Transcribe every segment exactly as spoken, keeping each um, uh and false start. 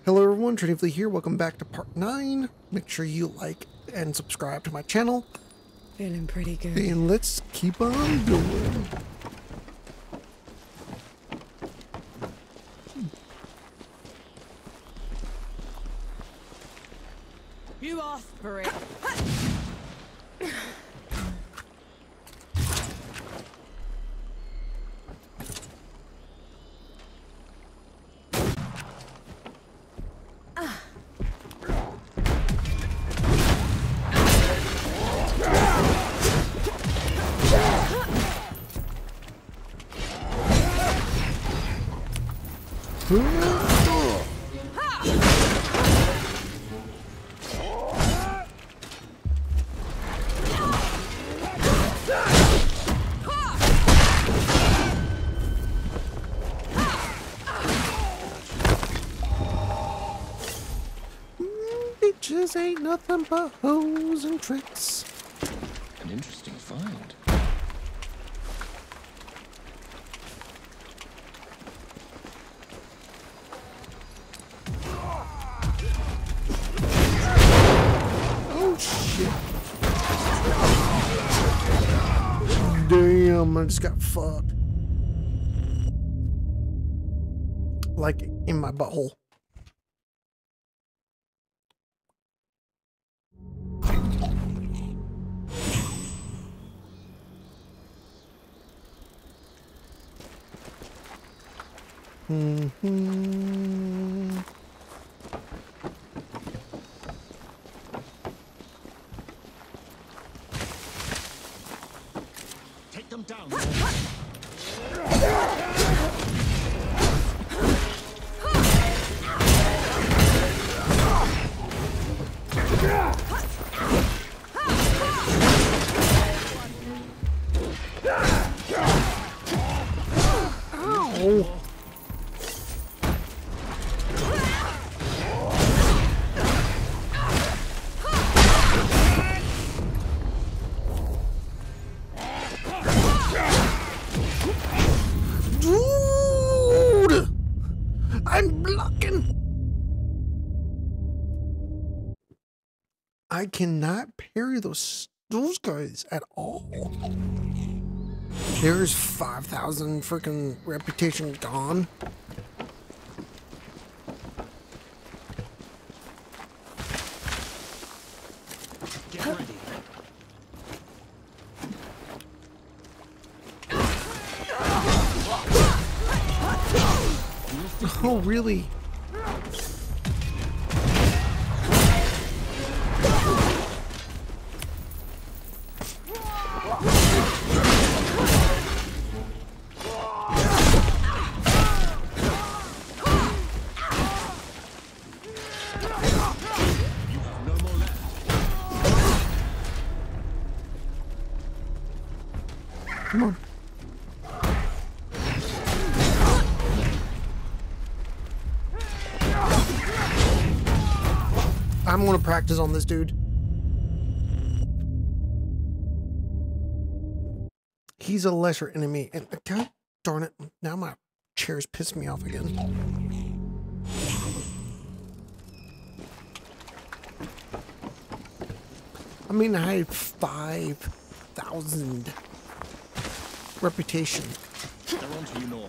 Hello everyone, TrendyFlea here. Welcome back to part nine. Make sure you like and subscribe to my channel. Feeling pretty good. And let's keep on going. You asked for it. Bitches ain't nothing but hoes and tricks. An interesting find. Oh shit. Damn, I just got fucked. Like in my butthole. Mm-hmm. Take them down. Ow. Dude, I'm blocking. I cannot parry those those guys at all. There's five thousand freaking reputation gone. Get ready. Oh, really? Come on. I'm gonna practice on this dude. He's a lesser enemy, and god darn it, now my chair's pissed me off again. I mean, I had five thousand reputation. They're on to you, Nor.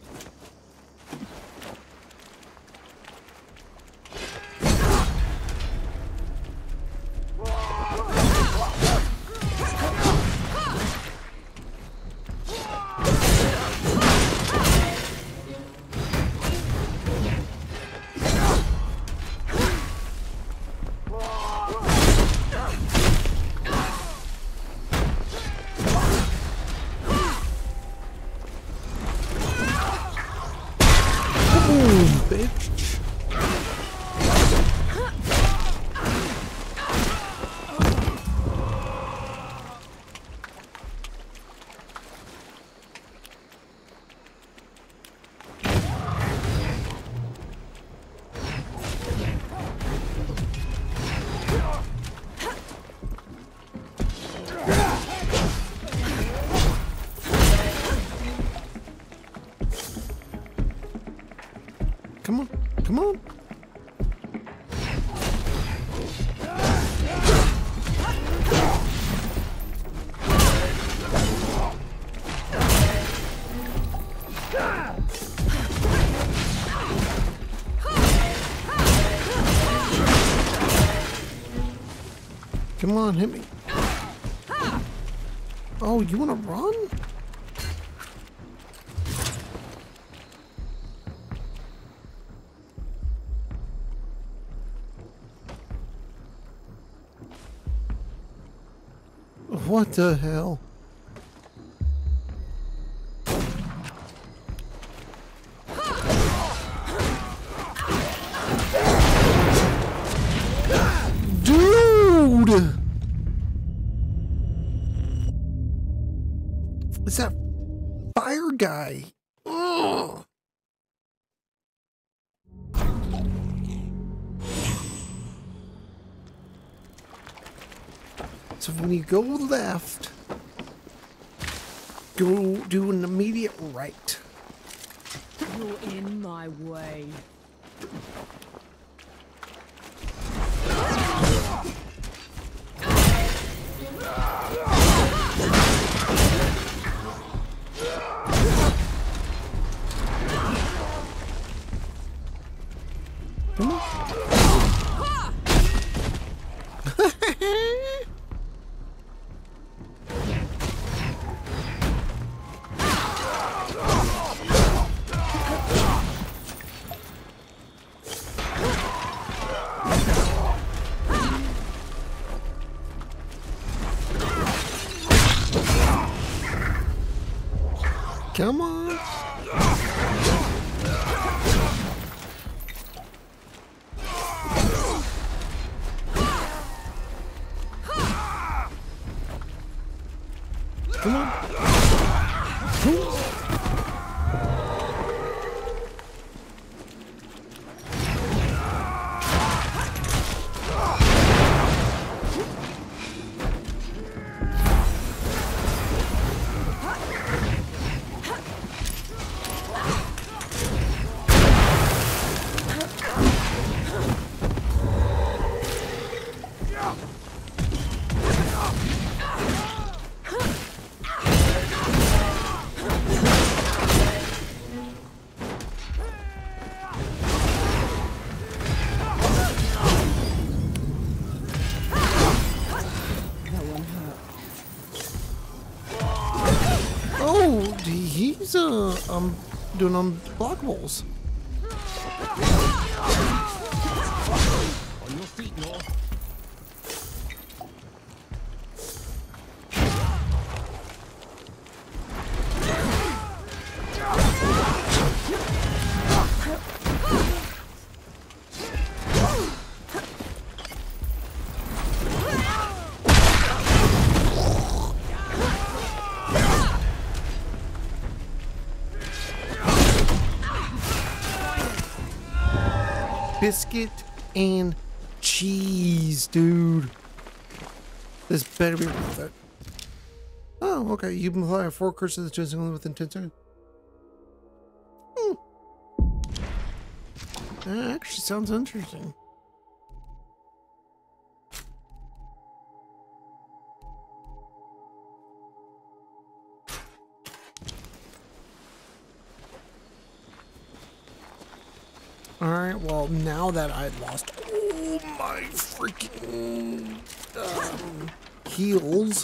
Bitch. Come on, come on. Come on, hit me. Oh, you want to run? What the hell? Dude! It's that fire guy. Ugh. So when you go left, go do an immediate right. You're in my way. Come on. Come on. Come on. Oh, he's uh, um doing unblockables. On your feet, Nor. Biscuit and cheese, dude. This better be worth it. Oh, okay. You can apply four curses to the chosen within ten seconds. Hmm. That actually sounds interesting. Alright, well, now that I've lost all my freaking um, heals.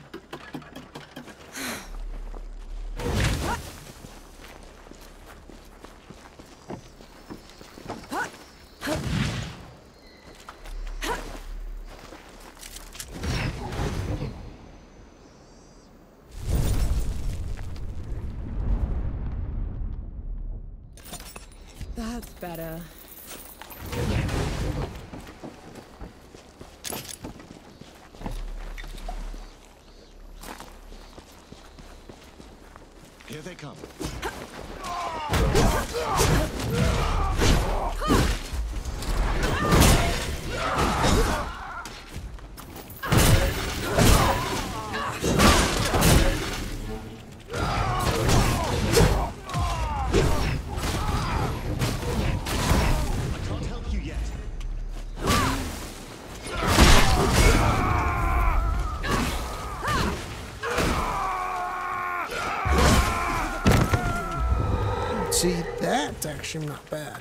That's better. Here they come. See, that's actually not bad.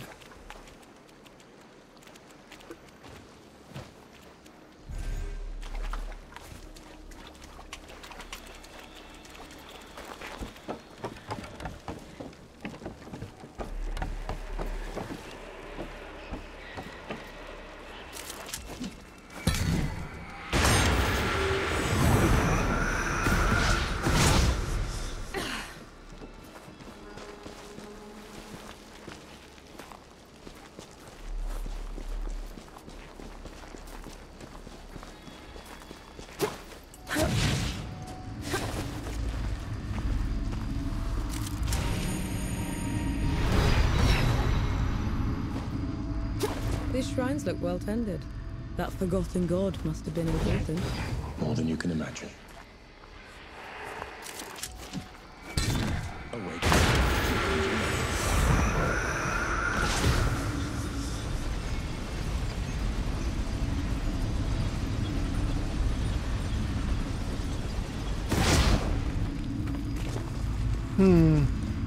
These shrines look well tended. That forgotten god must have been important. More than you can imagine. Awake. Hmm.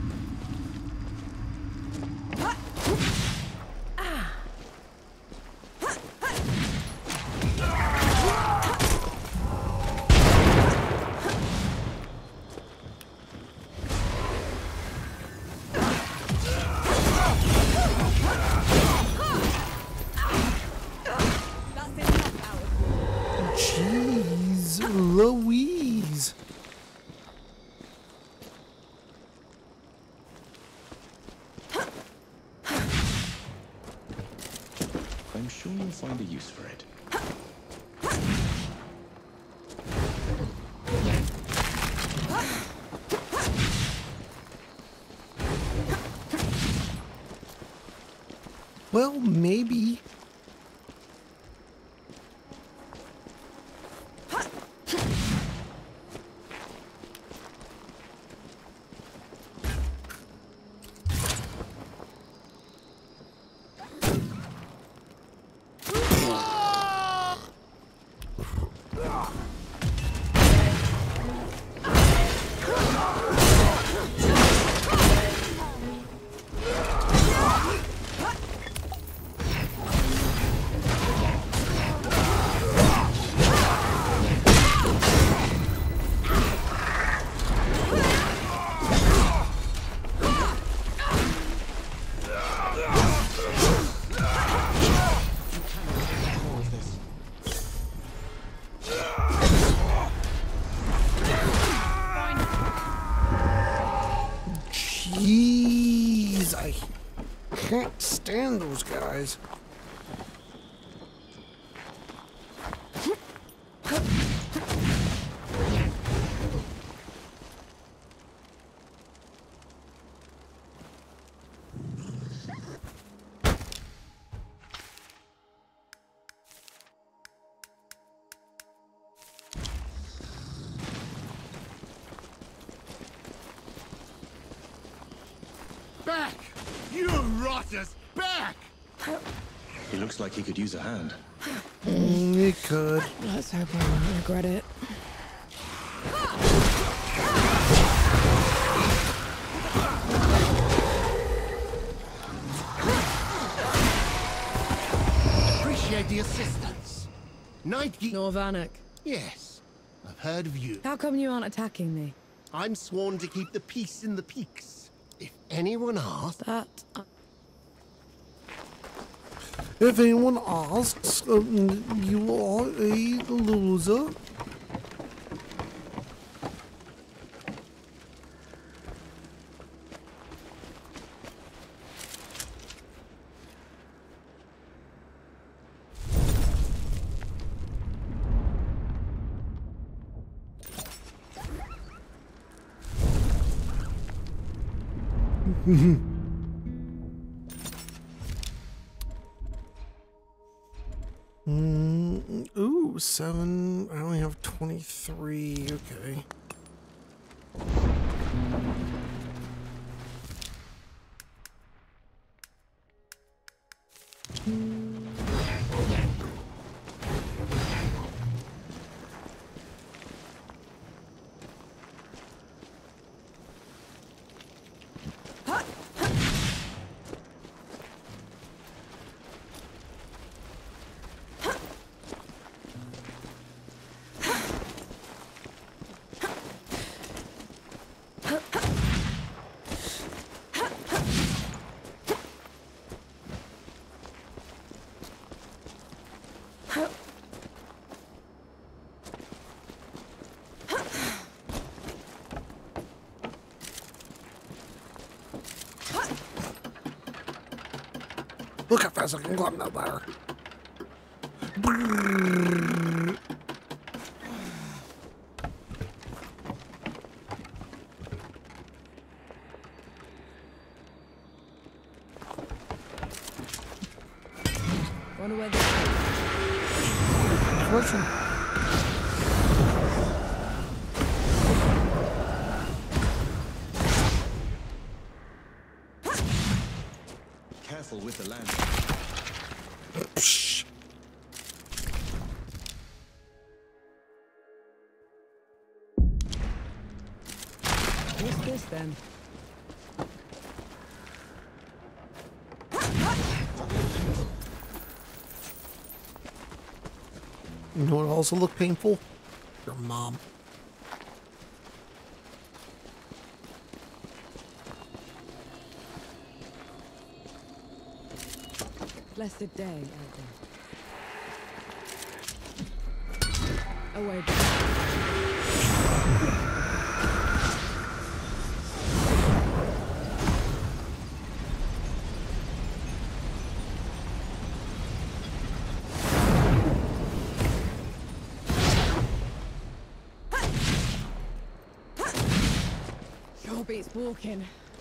Jeez Louise. I'm sure you'll find a use for it. Well, maybe. Jeez, I can't stand those guys. Back! You rotters! Back! He looks like he could use a hand. Mm, it could. Let's hope I won't regret it. Appreciate the assistance. Night Geek. Nor Vanek. Yes, I've heard of you. How come you aren't attacking me? I'm sworn to keep the peace in the peaks. If anyone asks, That... Uh, If anyone asks, um, you are a loser. Mm, ooh, seven. I only have twenty-three. Okay. Look how fast I can climb that ladder. Wonder where they are. Question. Careful with the land. Psh. What's this then? You know what also look painful? Your mom. Blessed day, Elder. Away. Sure beats walking.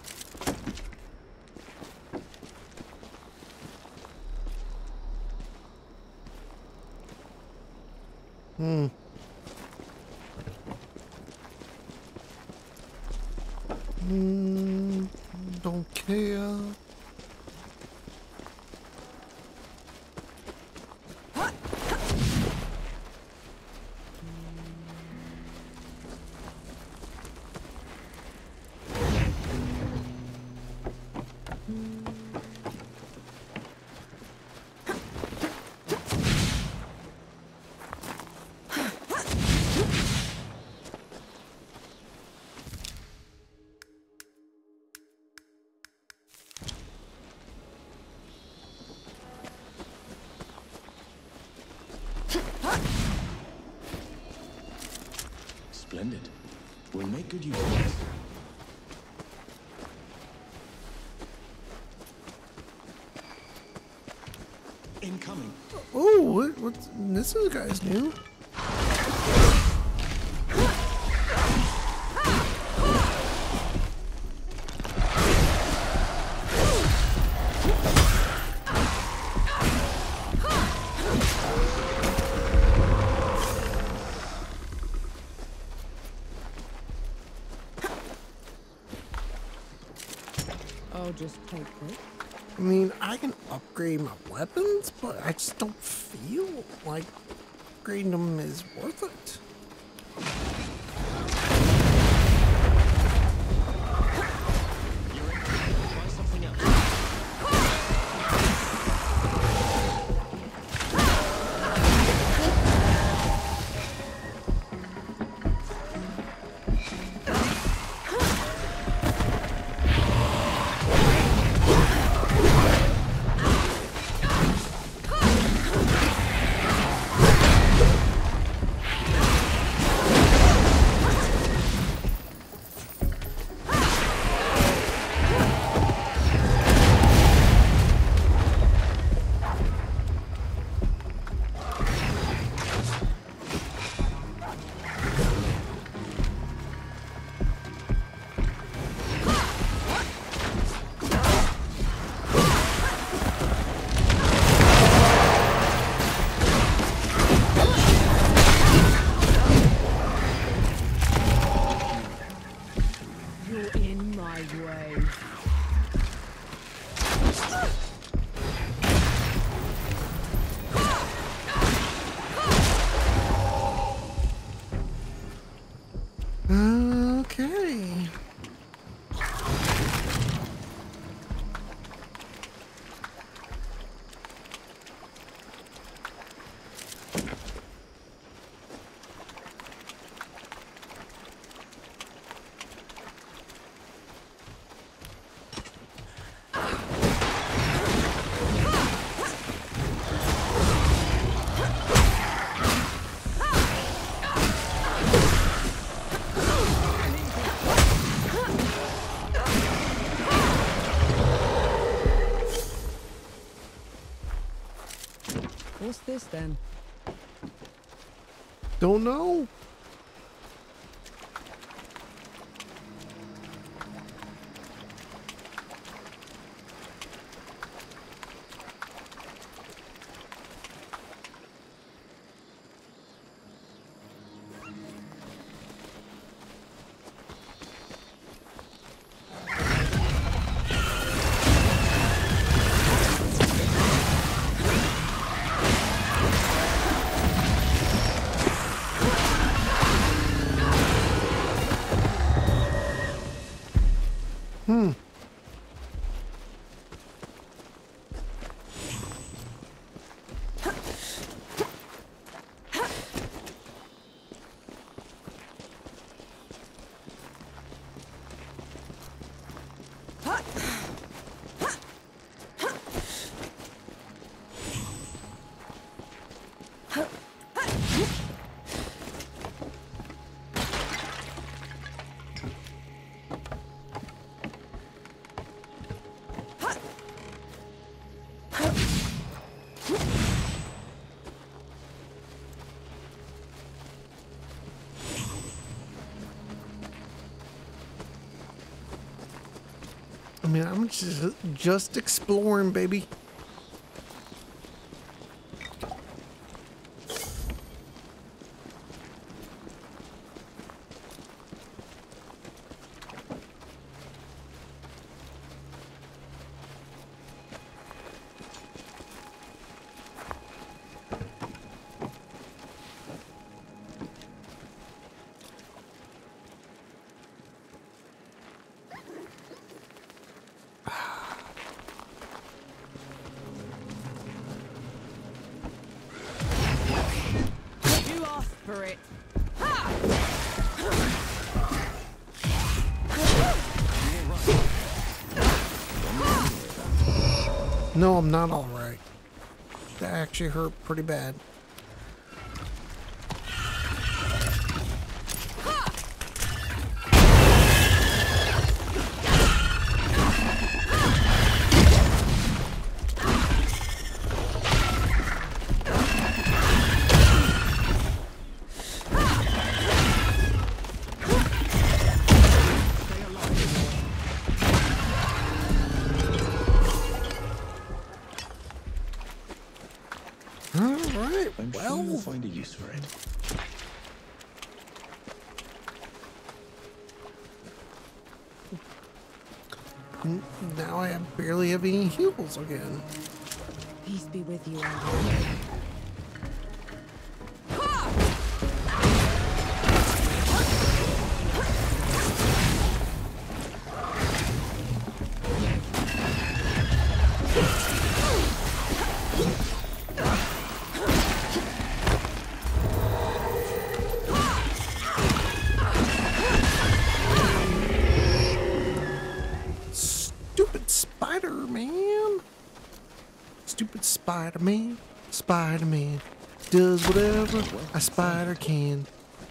Hmm. Hmm. Don't care. Splendid. We'll make good use of this. Incoming. Oh, what, what's this is guy's new? I'll just take it. I mean, I can upgrade my weapons, but I just don't feel like upgrading them is worth it. Try something else. Okay. What's this then? Don't know. mean, I'm just, just exploring, baby. No, I'm not all right. That actually hurt pretty bad. Find a use for it. Now I have barely have any heals again. Peace be with you, Enki. Spider-Man, Spider-Man does whatever a spider can.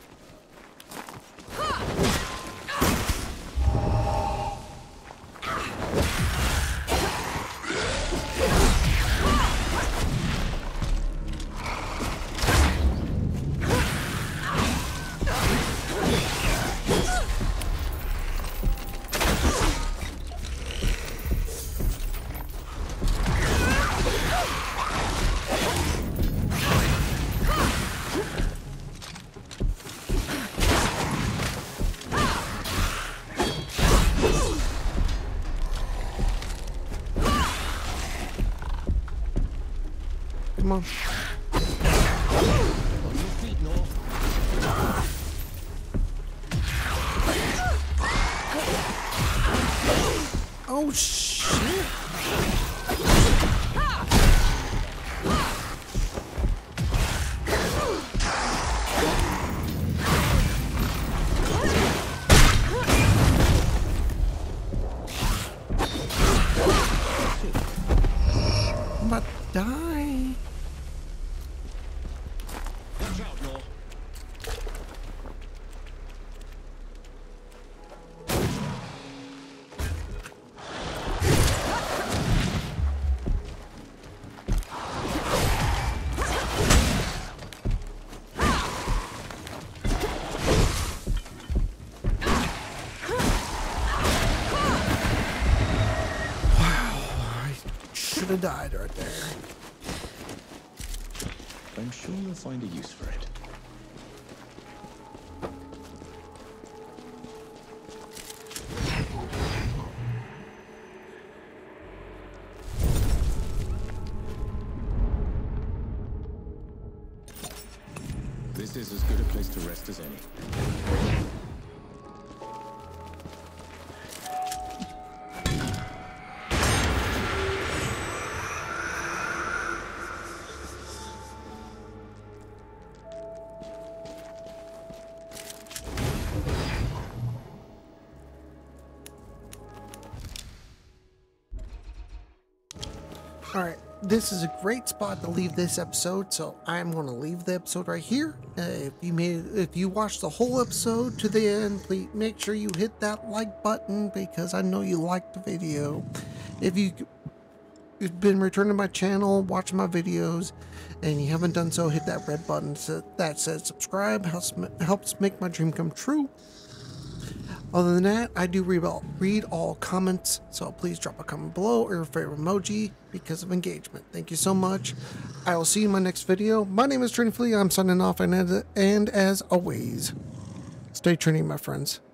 Come on. On your feet, Nor. Oh shit. I'm about to die. Watch out, Nor. Should have died right there. I'm sure you'll find a use for it. This is as good a place to rest as any. Alright, this is a great spot to leave this episode, so I'm going to leave the episode right here. Uh, if you made, if you watched the whole episode to the end, please make sure you hit that like button because I know you liked the video. If you, you've been returning to my channel, watching my videos, and you haven't done so, hit that red button that says subscribe. Helps helps make my dream come true. Other than that, I do read all, read all comments, so please drop a comment below or your favorite emoji because of engagement. Thank you so much. I will see you in my next video. My name is TrendyFlea. I'm signing off, and as, and as always, stay trendy, my friends.